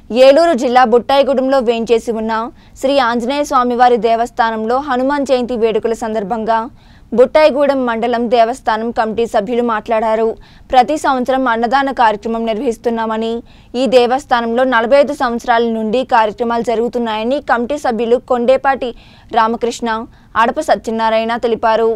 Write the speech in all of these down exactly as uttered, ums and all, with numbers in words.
ఏలూరు జిల్లా బుట్టాయిగూడెంలో వేంచేసి ఉన్న శ్రీ ఆంజనేయ స్వామివారి దేవస్థానంలో హనుమాన్ జయంతి వేడుకల సందర్భంగా బుట్టాయిగూడెం మండలం దేవస్థానం కమిటీ సభ్యులు మాట్లాడారు. ప్రతి సంవత్సరం అన్నదాన కార్యక్రమం నిర్వహిస్తున్నామని, ఈ దేవస్థానంలో నలభై ఐదు సంవత్సరాల నుండి కార్యక్రమాలు జరుగుతున్నాయని కమిటీ సభ్యులు కొండేపాటి రామకృష్ణ, అడప సత్యనారాయణ తెలిపారు.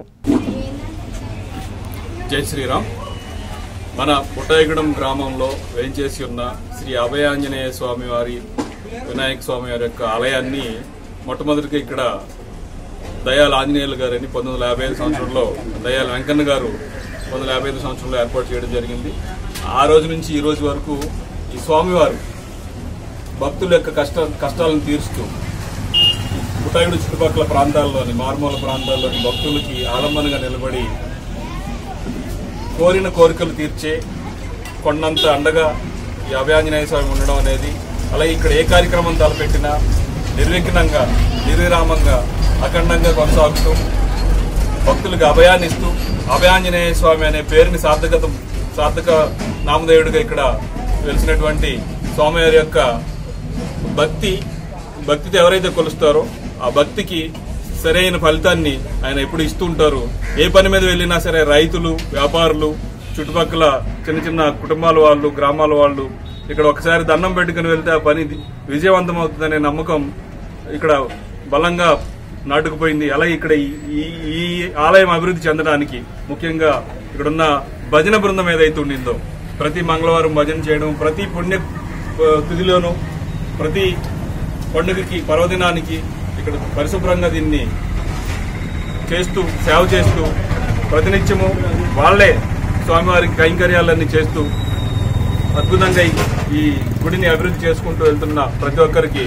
జై శ్రీరామ్. మన బుట్టాయిగూడెం గ్రామంలో వేంచేసి ఉన్న శ్రీ అభయాంజనేయ స్వామి వారి వినాయక స్వామి వారి యొక్క ఆలయాన్ని మొట్టమొదటిగా ఇక్కడ దయాల ఆంజనేయులు గారని పంతొమ్మిది వందల యాభై ఐదు సంవత్సరంలో దయాల వెంకన్న గారు పంతొమ్మిది వందల యాభై ఐదు సంవత్సరంలో ఏర్పాటు చేయడం జరిగింది. ఆ రోజు నుంచి ఈ రోజు వరకు ఈ స్వామివారు భక్తుల యొక్క కష్ట కష్టాలను తీరుస్తూ బుట్టాయిగూడెం చుట్టుపక్కల ప్రాంతాల్లోని మారుమూల ప్రాంతాల్లోని భక్తులకి ఆలంబనగా నిలబడి కోరిన కోరికలు తీర్చే కొండంత అండగా ఈ అభయాంజనేయ స్వామి ఉండడం అనేది, అలాగే ఇక్కడ ఏ కార్యక్రమం తలపెట్టినా నిర్విఘ్నంగా నిర్విరామంగా అఖండంగా కొనసాగుతూ భక్తులకు అభయాన్ని ఇస్తూ అభయాంజనేయ స్వామి అనే పేరుని సార్థకత సార్థక నామదేవుడిగా ఇక్కడ వెలిసినటువంటి స్వామివారి యొక్క భక్తి భక్తితో ఎవరైతే కొలుస్తారో ఆ భక్తికి సరైన ఫలితాన్ని ఆయన ఎప్పుడు ఇస్తూ ఉంటారు. ఏ పని మీద వెళ్ళినా సరే రైతులు, వ్యాపారులు, చుట్టుపక్కల చిన్న చిన్న కుటుంబాల వాళ్ళు, గ్రామాల వాళ్ళు ఇక్కడ ఒకసారి దండం పెట్టుకుని వెళ్తే ఆ పని విజయవంతం అవుతుందనే నమ్మకం ఇక్కడ బలంగా నాటుకుపోయింది. అలాగే ఇక్కడ ఈ ఈ ఆలయం అభివృద్ధి చెందడానికి ముఖ్యంగా ఇక్కడున్న భజన బృందం ఏదైతే ఉండిందో ప్రతి మంగళవారం భజన చేయడం, ప్రతి పుణ్య తిథిలోనూ ప్రతి పండుగకి పర్వదినానికి ఇక్కడ పరిశుభ్రంగా దీన్ని చేస్తూ సేవ చేస్తూ ప్రతినిత్యము వాళ్లే స్వామివారికి కైంకర్యాలన్నీ చేస్తూ అద్భుతంగా ఈ గుడిని అభివృద్ధి చేసుకుంటూ వెళ్తున్న ప్రతి ఒక్కరికి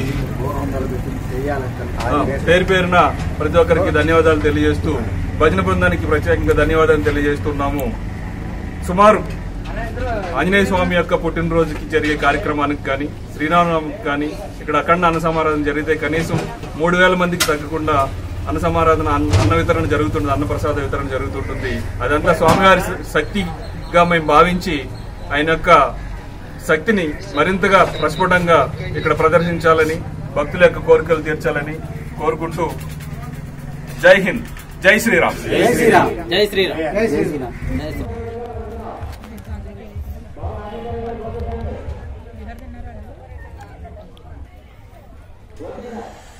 పేరు పేరున ప్రతి ఒక్కరికి ధన్యవాదాలు తెలియజేస్తూ భజన బృందానికి ప్రత్యేకంగా ధన్యవాదాలు తెలియజేస్తున్నాము. సుమారు ఆంజనేయ స్వామి యొక్క పుట్టినరోజుకి జరిగే కార్యక్రమానికి కానీ శ్రీరామనవమికి కానీ ఇక్కడ అఖండ అన్న సమారాధన జరిగితే కనీసం మూడు వేల మందికి తగ్గకుండా అన్న సమారాధన అన్న వితరణ జరుగుతుంది, అన్న ప్రసాద వితరణ జరుగుతుంటుంది. అదంతా స్వామివారి శక్తిగా మేము భావించి ఆయన యొక్క శక్తిని మరింతగా ప్రస్ఫుటంగా ఇక్కడ ప్రదర్శించాలని, భక్తుల యొక్క కోరికలు తీర్చాలని కోరుకుంటూ జై హింద్, జై శ్రీరామ్. జై శ్రీరామ్. జై శ్రీరామ్. జై శ్రీరామ్. జై శ్రీరామ్.